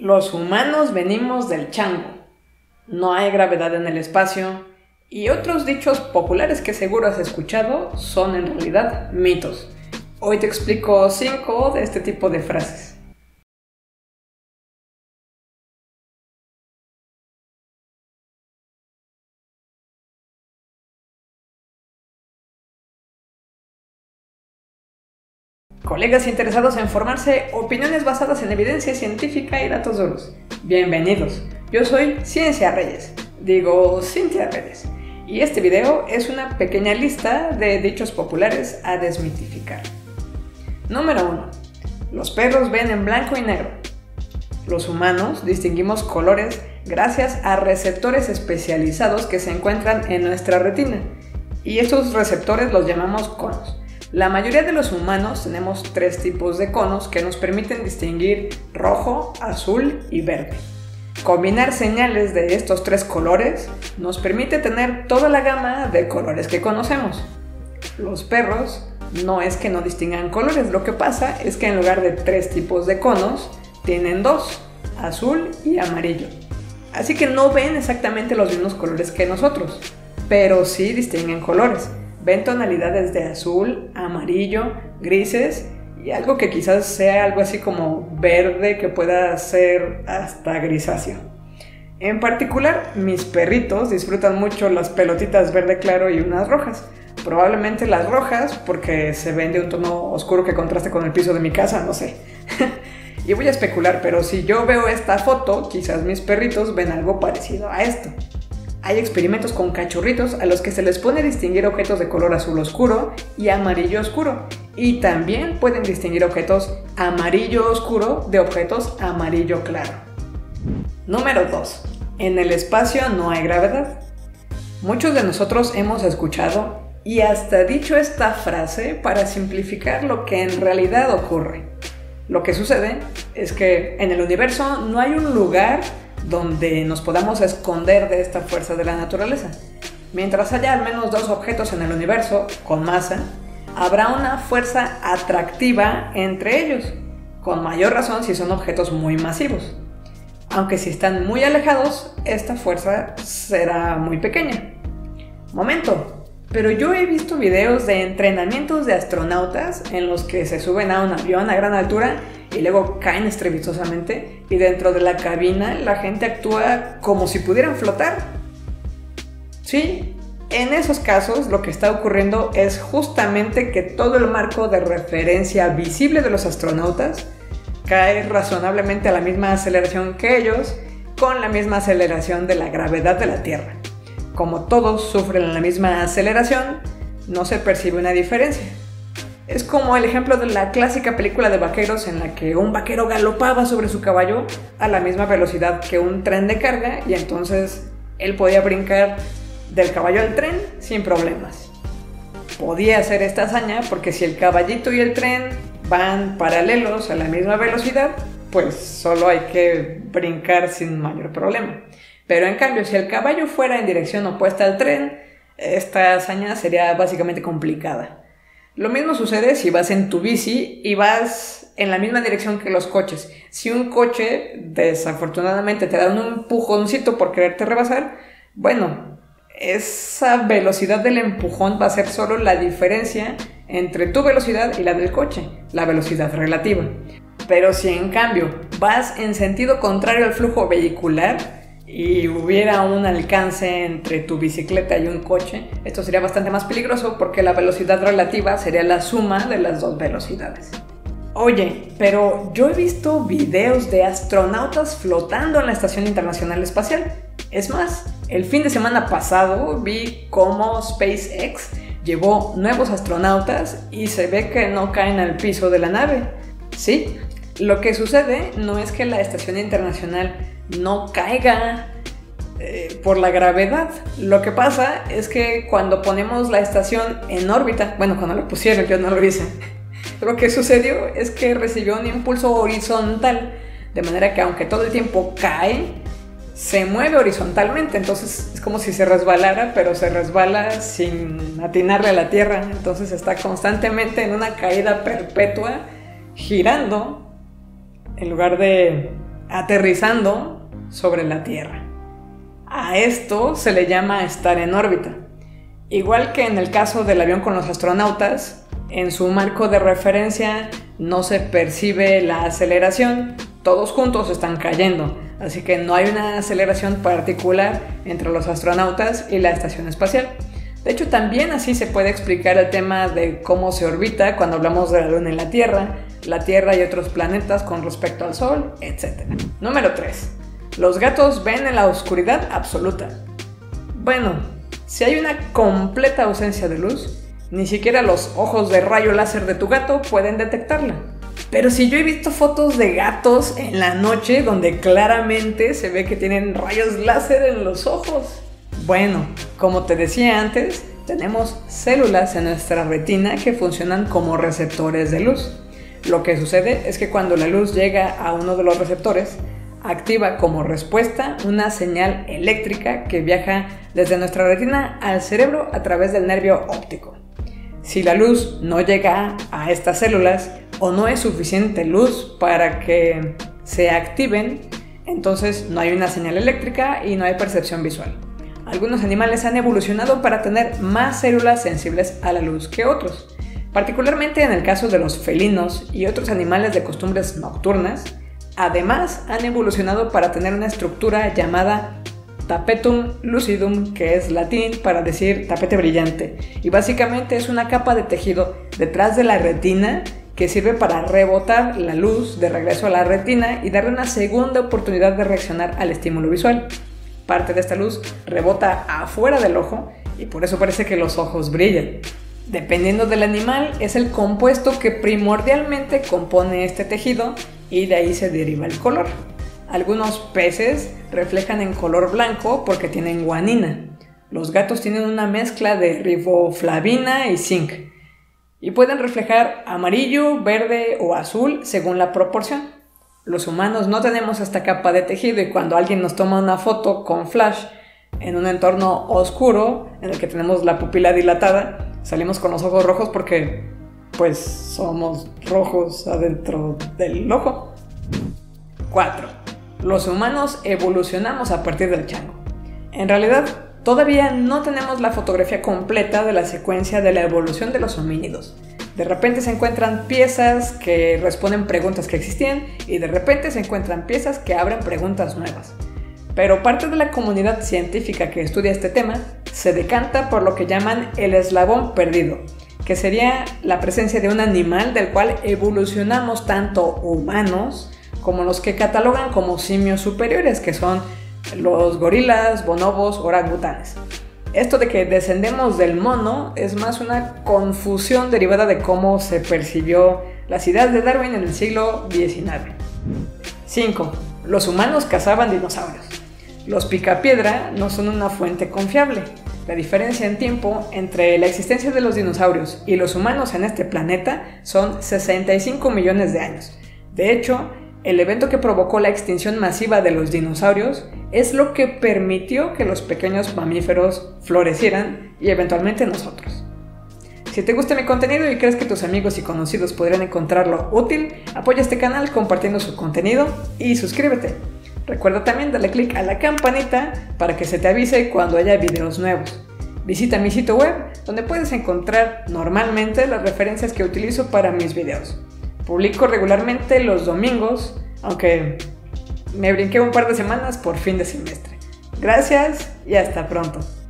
Los humanos venimos del chango, no hay gravedad en el espacio, y otros dichos populares que seguro has escuchado son en realidad mitos. Hoy te explico 5 de este tipo de frases. Colegas interesados en formarse opiniones basadas en evidencia científica y datos duros. Bienvenidos, yo soy Cintia Reyes, y este video es una pequeña lista de dichos populares a desmitificar. Número 1. Los perros ven en blanco y negro. Los humanos distinguimos colores gracias a receptores especializados que se encuentran en nuestra retina, y estos receptores los llamamos conos. La mayoría de los humanos tenemos 3 tipos de conos que nos permiten distinguir rojo, azul y verde. Combinar señales de estos 3 colores nos permite tener toda la gama de colores que conocemos. Los perros no es que no distingan colores, lo que pasa es que en lugar de 3 tipos de conos, tienen 2, azul y amarillo. Así que no ven exactamente los mismos colores que nosotros, pero sí distinguen colores. Ven tonalidades de azul, amarillo, grises y algo que quizás sea algo así como verde que pueda ser hasta grisáceo. En particular, mis perritos disfrutan mucho las pelotitas verde claro y unas rojas. Probablemente las rojas porque se ven de un tono oscuro que contraste con el piso de mi casa, no sé. Y voy a especular, pero si yo veo esta foto, quizás mis perritos ven algo parecido a esto. Hay experimentos con cachorritos a los que se les pone distinguir objetos de color azul oscuro y amarillo oscuro, y también pueden distinguir objetos amarillo oscuro de objetos amarillo claro. Número 2. En el espacio no hay gravedad. Muchos de nosotros hemos escuchado y hasta dicho esta frase para simplificar lo que en realidad ocurre. Lo que sucede es que en el universo no hay un lugar donde nos podamos esconder de esta fuerza de la naturaleza. Mientras haya al menos 2 objetos en el universo con masa, habrá una fuerza atractiva entre ellos, con mayor razón si son objetos muy masivos. Aunque si están muy alejados, esta fuerza será muy pequeña. Momento, pero yo he visto videos de entrenamientos de astronautas en los que se suben a un avión a gran altura y luego caen estrepitosamente, y dentro de la cabina la gente actúa como si pudieran flotar. Sí, en esos casos lo que está ocurriendo es justamente que todo el marco de referencia visible de los astronautas cae razonablemente a la misma aceleración que ellos, con la misma aceleración de la gravedad de la Tierra. Como todos sufren la misma aceleración, no se percibe una diferencia. Es como el ejemplo de la clásica película de vaqueros en la que un vaquero galopaba sobre su caballo a la misma velocidad que un tren de carga, y entonces él podía brincar del caballo al tren sin problemas. Podía hacer esta hazaña porque si el caballito y el tren van paralelos a la misma velocidad, pues solo hay que brincar sin mayor problema. Pero en cambio, si el caballo fuera en dirección opuesta al tren, esta hazaña sería básicamente complicada. Lo mismo sucede si vas en tu bici y vas en la misma dirección que los coches. Si un coche desafortunadamente te da un empujoncito por quererte rebasar, bueno, esa velocidad del empujón va a ser solo la diferencia entre tu velocidad y la del coche, la velocidad relativa. Pero si en cambio vas en sentido contrario al flujo vehicular y hubiera un alcance entre tu bicicleta y un coche, esto sería bastante más peligroso porque la velocidad relativa sería la suma de las 2 velocidades. Oye, pero yo he visto videos de astronautas flotando en la Estación Internacional Espacial. Es más, el fin de semana pasado vi cómo SpaceX llevó nuevos astronautas y se ve que no caen al piso de la nave. Sí, lo que sucede no es que la Estación Internacional no caiga por la gravedad. Lo que pasa es que cuando ponemos la estación en órbita, bueno, cuando la pusieron, yo no lo hice, lo que sucedió es que recibió un impulso horizontal, de manera que aunque todo el tiempo cae, se mueve horizontalmente. Entonces es como si se resbalara, pero se resbala sin atinarle a la Tierra. Entonces está constantemente en una caída perpetua, girando en lugar de aterrizando sobre la Tierra. A esto se le llama estar en órbita. Igual que en el caso del avión con los astronautas, en su marco de referencia no se percibe la aceleración, todos juntos están cayendo, así que no hay una aceleración particular entre los astronautas y la estación espacial. De hecho, también así se puede explicar el tema de cómo se orbita cuando hablamos de la Luna y la Tierra y otros planetas con respecto al Sol, etc. Número 3. Los gatos ven en la oscuridad absoluta. Bueno, si hay una completa ausencia de luz, ni siquiera los ojos de rayo láser de tu gato pueden detectarla. Pero si yo he visto fotos de gatos en la noche donde claramente se ve que tienen rayos láser en los ojos. Bueno, como te decía antes, tenemos células en nuestra retina que funcionan como receptores de luz. Lo que sucede es que cuando la luz llega a uno de los receptores, activa como respuesta una señal eléctrica que viaja desde nuestra retina al cerebro a través del nervio óptico. Si la luz no llega a estas células o no es suficiente luz para que se activen, entonces no hay una señal eléctrica y no hay percepción visual. Algunos animales han evolucionado para tener más células sensibles a la luz que otros. Particularmente en el caso de los felinos y otros animales de costumbres nocturnas, además han evolucionado para tener una estructura llamada tapetum lucidum, que es latín para decir tapete brillante, y básicamente es una capa de tejido detrás de la retina que sirve para rebotar la luz de regreso a la retina y darle una segunda oportunidad de reaccionar al estímulo visual. Parte de esta luz rebota afuera del ojo y por eso parece que los ojos brillan. Dependiendo del animal, es el compuesto que primordialmente compone este tejido y de ahí se deriva el color. Algunos peces reflejan en color blanco porque tienen guanina. Los gatos tienen una mezcla de riboflavina y zinc y pueden reflejar amarillo, verde o azul según la proporción. Los humanos no tenemos esta capa de tejido y cuando alguien nos toma una foto con flash en un entorno oscuro en el que tenemos la pupila dilatada, salimos con los ojos rojos porque pues somos rojos adentro del ojo. 4. Los humanos evolucionamos a partir del chango. En realidad, todavía no tenemos la fotografía completa de la secuencia de la evolución de los homínidos. De repente se encuentran piezas que responden preguntas que existían y de repente se encuentran piezas que abren preguntas nuevas. Pero parte de la comunidad científica que estudia este tema se decanta por lo que llaman el eslabón perdido, que sería la presencia de un animal del cual evolucionamos tanto humanos como los que catalogan como simios superiores, que son los gorilas, bonobos, orangutanes. Esto de que descendemos del mono es más una confusión derivada de cómo se percibió las ideas de Darwin en el siglo XIX. 5. Los humanos cazaban dinosaurios. Los picapiedra no son una fuente confiable. La diferencia en tiempo entre la existencia de los dinosaurios y los humanos en este planeta son 65 millones de años. De hecho, el evento que provocó la extinción masiva de los dinosaurios es lo que permitió que los pequeños mamíferos florecieran y eventualmente nosotros. Si te gusta mi contenido y crees que tus amigos y conocidos podrían encontrarlo útil, apoya este canal compartiendo su contenido y suscríbete. Recuerda también darle clic a la campanita para que se te avise cuando haya videos nuevos. Visita mi sitio web donde puedes encontrar normalmente las referencias que utilizo para mis videos. Publico regularmente los domingos, aunque me brinqué un par de semanas por fin de semestre. Gracias y hasta pronto.